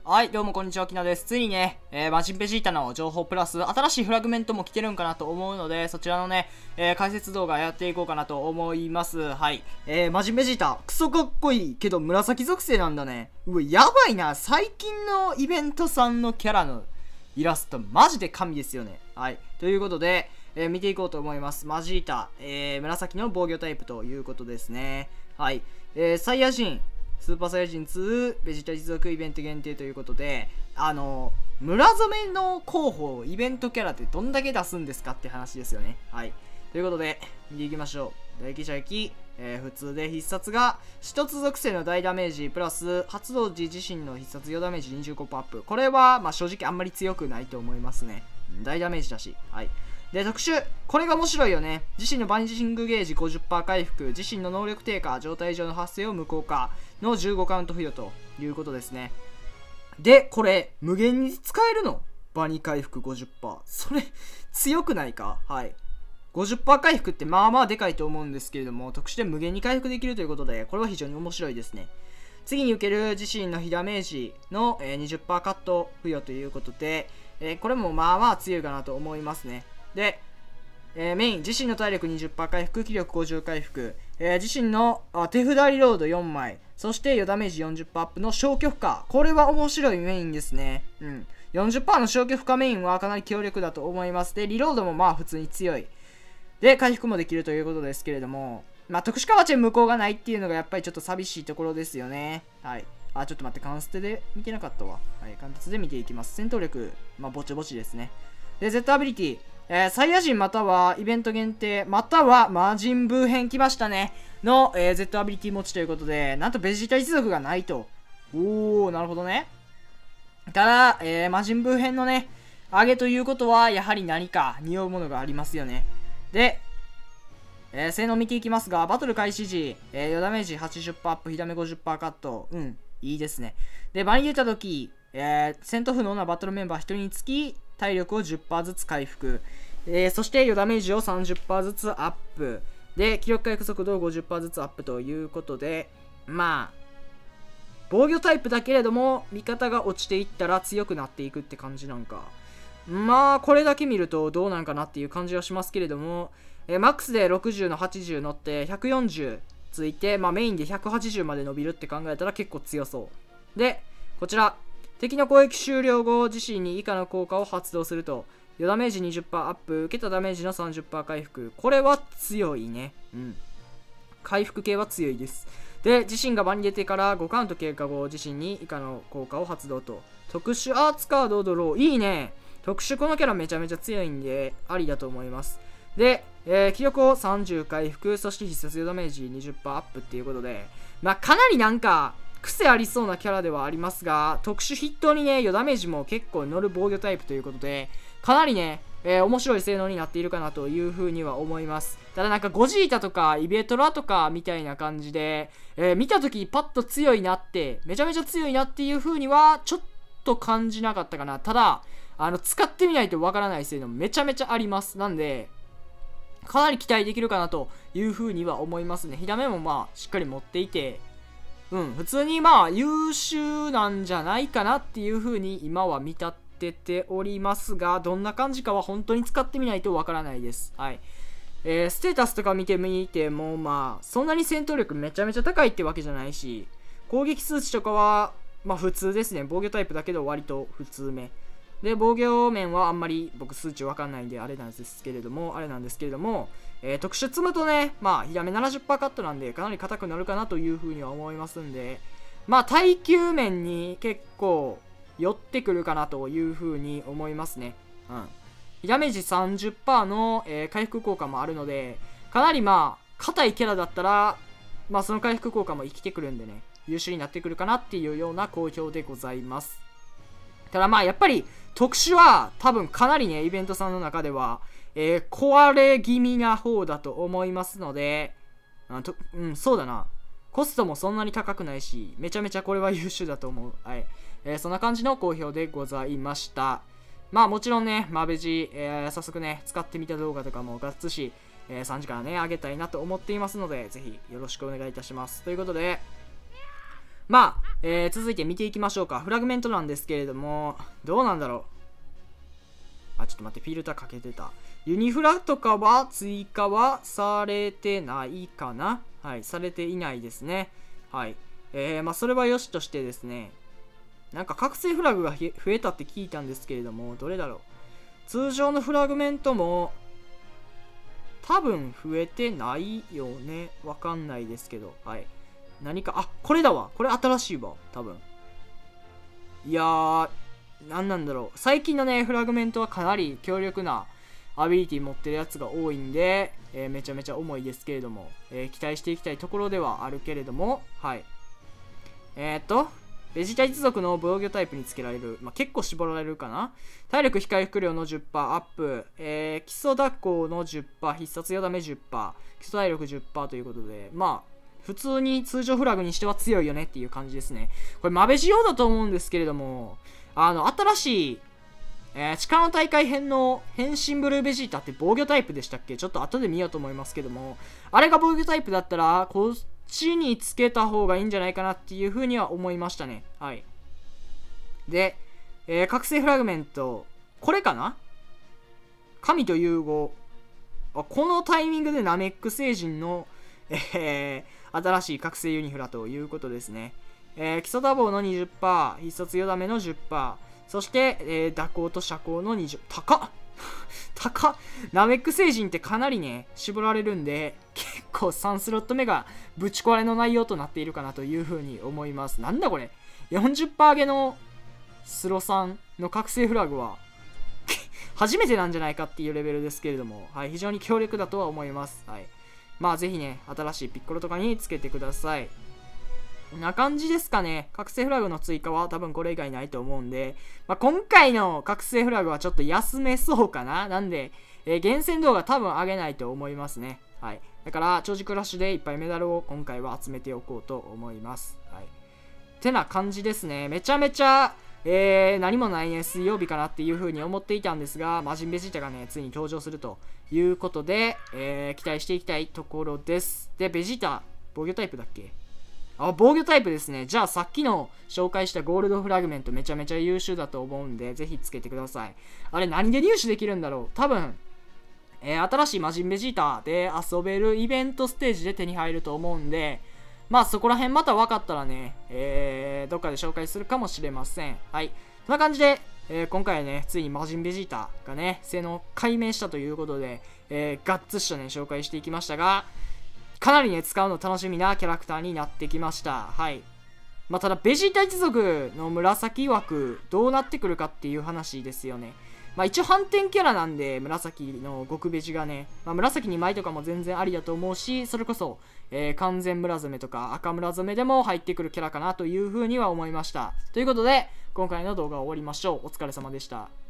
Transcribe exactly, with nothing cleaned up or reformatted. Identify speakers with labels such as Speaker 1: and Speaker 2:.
Speaker 1: はい、どうもこんにちは、きなです。ついにね、えー、マジンベジータの情報プラス、新しいフラグメントも来てるんかなと思うので、そちらのね、えー、解説動画やっていこうかなと思います。はい。えー、マジンベジータ、クソかっこいいけど紫属性なんだね。うわ、やばいな。最近のイベントさんのキャラのイラスト、マジで神ですよね。はい。ということで、えー、見ていこうと思います。マジータ、えー、紫の防御タイプということですね。はい。えー、サイヤ人、スーパーサイヤ人ツーベジタリ族イベント限定ということで、あの村染めの候補イベントキャラってどんだけ出すんですかって話ですよね。はい。ということで見ていきましょう。大騎射撃、えー、普通で必殺が一つ属性の大ダメージプラス発動時自身の必殺よダメージ にじゅうごパーセントアップ。これはまあ正直あんまり強くないと思いますね。大ダメージだし。はい。で、特殊。これが面白いよね。自身のバニジングゲージ ごじゅっパーセント 回復、自身の能力低下、状態上の発生を無効化のじゅうごカウント付与ということですね。で、これ、無限に使えるの？バニ回復 ごじゅっパーセント。それ、強くないか？はい。ごじゅっパーセント 回復ってまあまあでかいと思うんですけれども、特殊で無限に回復できるということで、これは非常に面白いですね。次に受ける自身の被ダメージの にじゅっパーセント カット付与ということで、えー、これもまあまあ強いかなと思いますね。で、えー、メイン、自身の体力 にじゅっパーセント 回復、気力ごじゅう回復、えー、自身のあ手札リロードよんまい、そしてよダメージ よんじゅっパーセント アップの消去負荷。これは面白いメインですね。うん。よんじゅっパーセント の消去負荷メインはかなり強力だと思います。で、リロードもまあ普通に強い。で、回復もできるということですけれども、まあ特殊カバチェン無効がないっていうのがやっぱりちょっと寂しいところですよね。はい。あ、ちょっと待って、カンステで見てなかったわ。はい、貫徹で見ていきます。戦闘力、まあぼちぼちですね。で、Z アビリティ。えー、サイヤ人またはイベント限定、または魔人ブー編来ましたね。の、えー、Z アビリティ持ちということで、なんとベジタ一族がないと。おー、なるほどね。ただ、えー、魔人ブー編のね、上げということは、やはり何か匂うものがありますよね。で、えー、性能見ていきますが、バトル開始時、えー、よダメージ はちじゅっパーセント アップ、火ダメ ごじゅっパーセント カット。うん、いいですね。で、場に出たとき、えー、戦闘不能なバトルメンバーひとりにつき、体力を じゅっパーセント ずつ回復。えー、そして、よダメージを さんじゅっパーセント ずつアップ。で、気力回復速度を ごじゅっパーセント ずつアップということで、まあ、防御タイプだけれども、味方が落ちていったら強くなっていくって感じなんか。まあ、これだけ見るとどうなんかなっていう感じはしますけれども、えー、マックスでろくじゅうのはちじゅう乗ってひゃくよんじゅうついて、まあ、メインでひゃくはちじゅうまで伸びるって考えたら結構強そう。で、こちら。敵の攻撃終了後、自身に以下の効果を発動すると、よダメージ にじゅっパーセント アップ、受けたダメージの さんじゅっパーセント 回復。これは強いね。うん。回復系は強いです。で、自身が場に出てからごカウント経過後、自身に以下の効果を発動と。特殊アーツカードをドロー。いいね。特殊このキャラめちゃめちゃ強いんで、ありだと思います。で、えー、気力をさんじゅう回復、そして必殺よダメージ にじゅっパーセント アップっていうことで、まあ、かなりなんか、癖ありそうなキャラではありますが、特殊筆頭にね、よダメージも結構乗る防御タイプということで、かなりね、えー、面白い性能になっているかなというふうには思います。ただなんかゴジータとかイベトラとかみたいな感じで、えー、見た時パッと強いなって、めちゃめちゃ強いなっていうふうにはちょっと感じなかったかな。ただ、あの、使ってみないとわからない性能めちゃめちゃあります。なんで、かなり期待できるかなというふうには思いますね。火ダメもまあ、しっかり持っていて、うん、普通にまあ、優秀なんじゃないかなっていうふうに今は見立てておりますが、どんな感じかは本当に使ってみないとわからないです。はい。えー、ステータスとか見てみても、まあ、そんなに戦闘力めちゃめちゃ高いってわけじゃないし、攻撃数値とかは、まあ普通ですね。防御タイプだけど割と普通め。で、防御面はあんまり僕数値わかんないんであれなんですけれども、あれなんですけれども、えー、特殊積むとね、まあ、火ダメ ななじゅっパーセント カットなんで、かなり硬くなるかなというふうには思いますんで、まあ、耐久面に結構寄ってくるかなというふうに思いますね。うん。火ダメージ さんじゅっパーセント の、えー、回復効果もあるので、かなりまあ、硬いキャラだったら、まあ、その回復効果も生きてくるんでね、優秀になってくるかなっていうような好評でございます。ただまあ、やっぱり、特殊は多分かなりね、イベントさんの中では、えー、壊れ気味な方だと思いますので、あとうん、そうだな。コストもそんなに高くないし、めちゃめちゃこれは優秀だと思う。はい。えー、そんな感じの好評でございました。まあもちろんね、マベジ、えー、早速ね、使ってみた動画とかもガッツし、えー、さんじからね、上げたいなと思っていますので、ぜひよろしくお願いいたします。ということで、 まあ、えー、続いて見ていきましょうか。フラグメントなんですけれども、どうなんだろう。あ、ちょっと待って、フィルターかけてた。ユニフラとかは追加はされてないかな。はい、されていないですね。はい。えー、まあ、それはよしとしてですね、なんか覚醒フラグが増えたって聞いたんですけれども、どれだろう。通常のフラグメントも、多分増えてないよね。わかんないですけど、はい。何か、あ、これだわ。これ新しいわ。多分。いやー、なんなんだろう。最近のね、フラグメントはかなり強力なアビリティ持ってるやつが多いんで、えー、めちゃめちゃ重いですけれども、えー、期待していきたいところではあるけれども、はい。えー、っと、ベジタ一族の防御タイプにつけられる。まあ、結構絞られるかな。体力非回復量の じゅっパーセント アップ。えー、基礎蛇行の じゅっパーセント、必殺よだめ じゅっパーセント、基礎体力 じゅっパーセント ということで、まあ、普通に通常フラグにしては強いよねっていう感じですね。これ、マベジ用だと思うんですけれども、あの、新しい、えー、力の大会編の変身ブルーベジータって防御タイプでしたっけ？ちょっと後で見ようと思いますけども、あれが防御タイプだったら、こっちにつけた方がいいんじゃないかなっていう風には思いましたね。はい。で、えー、覚醒フラグメント、これかな？神と融合。あ、このタイミングでナメック星人の、えー、新しい覚醒ユニフラということですね。えー、基礎打棒の にじゅっパーセント、必殺よだめの じゅっパーセント、そして、えー、蛇行と斜行のにじゅう、高っ高っナメック星人ってかなりね、絞られるんで、結構さんスロット目がぶち壊れの内容となっているかなというふうに思います。なんだこれ ?よんじゅっパーセント 上げのスロさんの覚醒フラグは、初めてなんじゃないかっていうレベルですけれども、はい、非常に強力だとは思います。はい。まあぜひね、新しいピッコロとかにつけてください。こんな感じですかね。覚醒フラグの追加は多分これ以外ないと思うんで、まあ、今回の覚醒フラグはちょっと休めそうかな。なんで、えー、厳選動画多分上げないと思いますね。はい。だから、超時クラッシュでいっぱいメダルを今回は集めておこうと思います。はい。てな感じですね。めちゃめちゃ、えー、何もないね、水曜日かなっていう風に思っていたんですが、魔人ベジータがね、ついに登場するということで、えー、期待していきたいところです。で、ベジータ、防御タイプだっけ？あ、防御タイプですね。じゃあさっきの紹介したゴールドフラグメントめちゃめちゃ優秀だと思うんで、ぜひつけてください。あれ何で入手できるんだろう？多分、えー、新しい魔人ベジータで遊べるイベントステージで手に入ると思うんで、まあそこら辺また分かったらね、えー、どっかで紹介するかもしれません。はい。そんな感じで、えー、今回はね、ついに魔人ベジータがね、性能解明したということで、えー、ガッツしとね、紹介していきましたが、かなりね、使うの楽しみなキャラクターになってきました。はい。まあ、ただ、ベジータ一族の紫枠、どうなってくるかっていう話ですよね。まあ、一応反転キャラなんで、紫の極ベジがね、まあ、紫に枚とかも全然ありだと思うし、それこそ、えー、完全村染めとか赤村染めでも入ってくるキャラかなというふうには思いました。ということで、今回の動画を終わりましょう。お疲れ様でした。